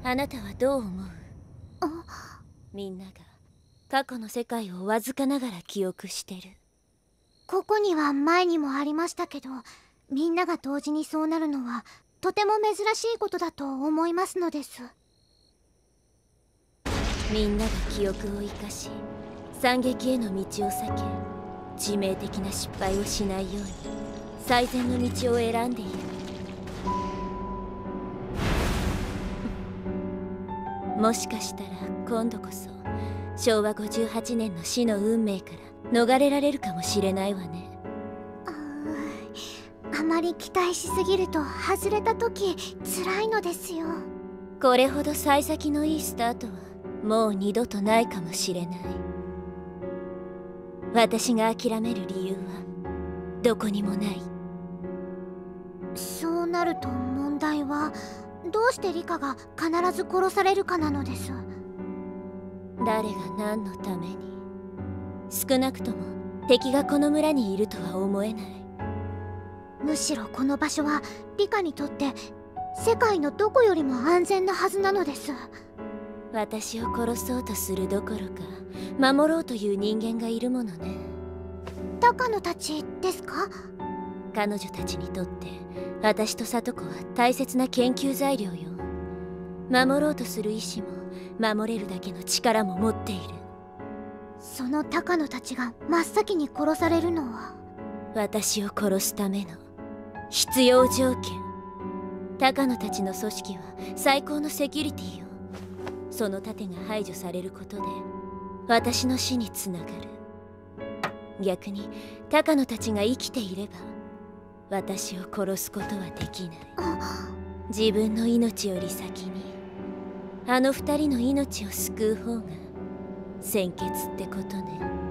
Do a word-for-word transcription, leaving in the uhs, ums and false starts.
あなたはどう思う？ あ、 みんなが過去の世界をわずかながら記憶してる。 ここには前にもありましたけど、みんなが同時にそうなるのはとても珍しいことだと思いますのです。 みんなが記憶を生かし惨劇への道を避け、致命的な失敗をしないように最善の道を選んでいる。もしかしたら今度こそしょうわごじゅうはちねんの死の運命から逃れられるかもしれないわね。 ああまり期待しすぎると外れた時辛いのですよ。 これほど幸先のいいスタートはもう二度とないかもしれない。私が諦める理由はどこにもない。 そうなると問題は、どうしてリカが必ず殺されるかなのです。 誰が何のために。少なくとも敵がこの村にいるとは思えない。 むしろこの場所はリカにとって世界のどこよりも安全なはずなのです。 私を殺そうとするどころか守ろうという人間がいるものね。 高野たちですか？ 彼女たちにとって私と里子は大切な研究材料よ。守ろうとする意志も守れるだけの力も持っている。 その高野たちが真っ先に殺されるのは私を殺すための必要条件。高野たちの組織は最高のセキュリティよ。その盾が排除されることで私の死につながる。逆に高野たちが生きていれば私を殺すことはできない。自分の命より先にあの二人の命を救う方が先決ってことね。